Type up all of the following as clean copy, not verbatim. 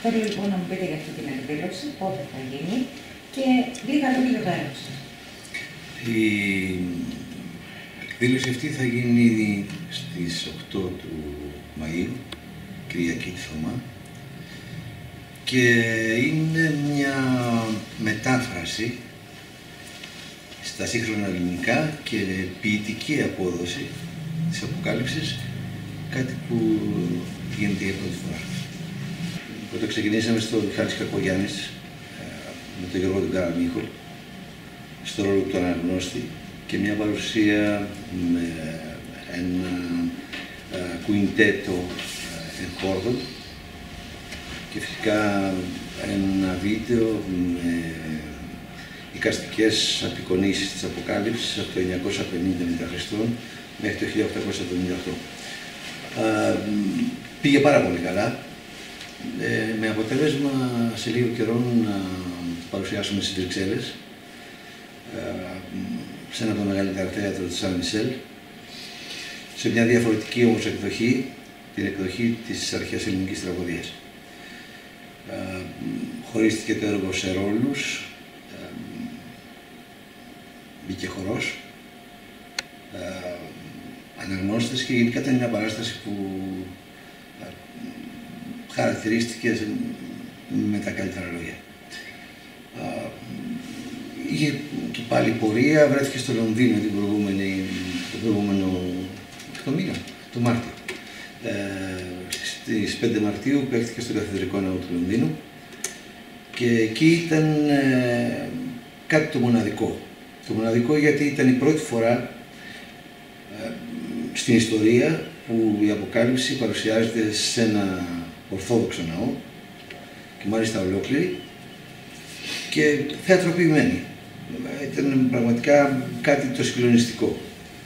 Θέλω λοιπόν να μου πείτε για αυτή την εκδήλωση, πότε θα γίνει και λίγα λόγια για το έργο σας. Η εκδήλωση αυτή θα γίνει στις 8 του Μαΐου, Κυριακή τη Θωμά, και είναι μια μετάφραση στα σύγχρονα ελληνικά και ποιητική απόδοση της Αποκάλυψης, κάτι που γίνεται για πρώτη φορά. Όταν ξεκινήσαμε στο Μιχάλης Κακογιάννης με τον Γιώργο τον Καραμίχο, στο ρόλο του αναγνώστη, και μια παρουσία με ένα κουιντέτο εγχόρδων και φυσικά ένα βίντεο με εικαστικές απεικονίσεις της Αποκάλυψης από το 950 m.Χ. μέχρι το 1878. Πήγε πάρα πολύ καλά, με αποτέλεσμα σε λίγο καιρό να το παρουσιάσουμε στις Βρυξέλλες, σε ένα από τα μεγαλύτερα θέατρα του Σαν Μισελ, σε μια διαφορετική όμως εκδοχή, την εκδοχή της αρχαίας ελληνικής τραγωδίας. Χωρίστηκε το έργο σε ρόλους, μπήκε χορός, αναγνώστες, και γενικά ήταν μια παράσταση που χαρακτηρίστηκε με τα καλύτερα λόγια. Είχε και πάλι πορεία, βρέθηκε στο Λονδίνο το προηγούμενο μήνα, το Μάρτιο. Στις 5 Μαρτίου παίχτηκε στο Καθεδρικό Ναό του Λονδίνου και εκεί ήταν κάτι το μοναδικό. Το μοναδικό γιατί ήταν η πρώτη φορά στην ιστορία που η Αποκάλυψη παρουσιάζεται σε ένα ορθόδοξο ναό, και μάλιστα ολόκληρη και θεατροποιημένη. Ήταν πραγματικά κάτι το συγκλονιστικό.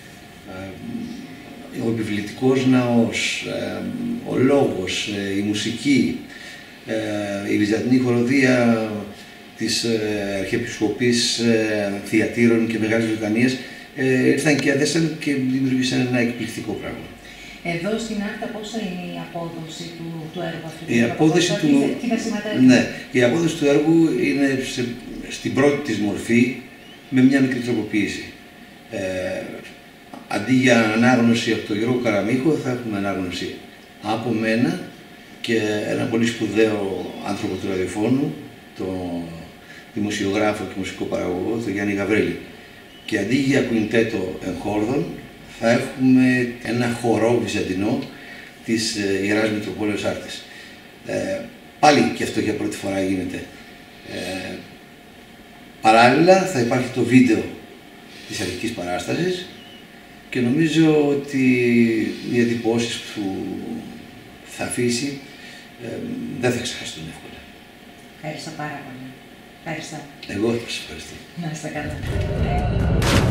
Ο επιβλητικός ναός, ο λόγος, η μουσική, η βυζαντινή χοροδία της Αρχιεπισκοπής Θειατήρων και Μεγάλης Βρετανίας ήρθαν και αδέσαν και δημιουργήσαν ένα εκπληκτικό πράγμα. Εδώ στην Άρτα πόσα είναι η απόδοση του έργου αυτού? Η απόδοση του... Ναι, η απόδοση του έργου είναι στην πρώτη της μορφή με μια μικρή τροποποίηση. Αντί για ανάγνωση από τον Γιώργο Καραμίχο, θα έχουμε ανάγνωση από μένα και ένα πολύ σπουδαίο άνθρωπο του ραδιοφώνου, τον δημοσιογράφο και μουσικό παραγωγό, τον Γιάννη Γαβρίλη. Και αντί για κουιντέτο εγχόρδων, θα έχουμε ένα χορό βυζαντινό της Ιεράς Μητροπόλεως Άρτης. Πάλι και αυτό για πρώτη φορά γίνεται. Παράλληλα θα υπάρχει το βίντεο της αρχικής παράστασης και νομίζω ότι οι εντυπώσεις που θα αφήσει δεν θα ξεχαστούν εύκολα. Ευχαριστώ πάρα πολύ. Ευχαριστώ. Εγώ σας ευχαριστώ. Να είστε καλά.